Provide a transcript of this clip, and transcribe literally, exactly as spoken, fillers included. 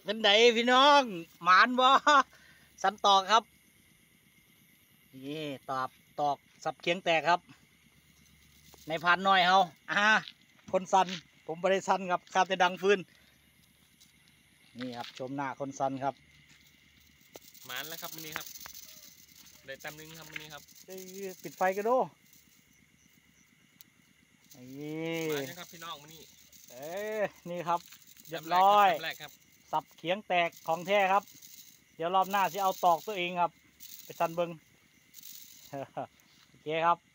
เป็นไดพี่น้องหมานบ่สันตอกครับนี่ตอบตอกสับเคียงแตกครับในพันน้อยเฮาอ่าคนสันผมบริสันครับคาแต่ดังฟืนนี่ครับชมหน้าคนสันครับหมานแล้วครับวันนี้ครับได้ตำนึงครับวันนี้ครับปิดไฟกันดูนี่หมานนะครับพี่น้องวันนี้เอ้นี่ครับเรียบร้อยสับเขียงแตกของแท้ครับเดี๋ยวรอบหน้าจะเอาตอกตัวเองครับไปสันเบิงโอเคครับ